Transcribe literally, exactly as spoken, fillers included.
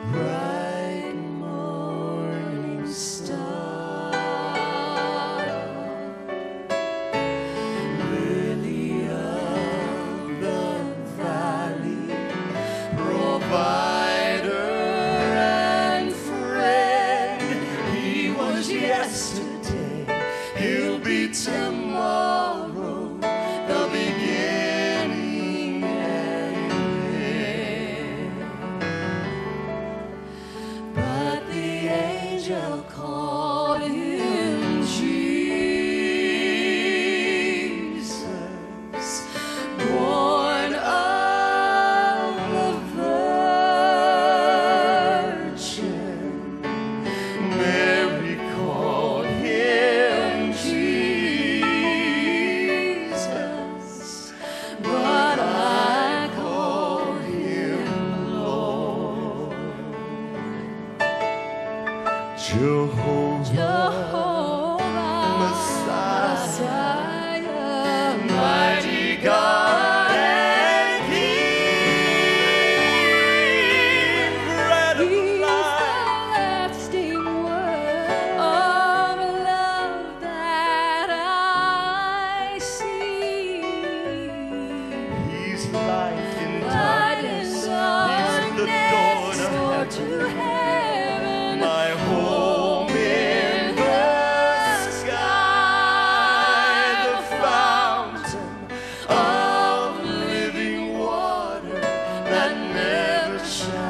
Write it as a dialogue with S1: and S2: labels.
S1: bright morning star, lily of the valley, provider and friend. He was yesterday, he'll be tomorrow, the beginning and end. But the angel called him Jesus, born of a virgin. Mary called him Jesus, but I call him Lord. Jehovah,
S2: Jehovah,
S1: Messiah,
S2: Messiah,
S1: mighty God and King, bread of
S2: He's the
S1: life,
S2: lasting word of love that I see.
S1: He's light in
S2: Light in
S1: darkness, he's the
S2: darkness,
S1: dawn
S2: door
S1: of
S2: to
S1: heaven,
S2: heaven,
S1: my home in the sky, the fountain of living water that never shall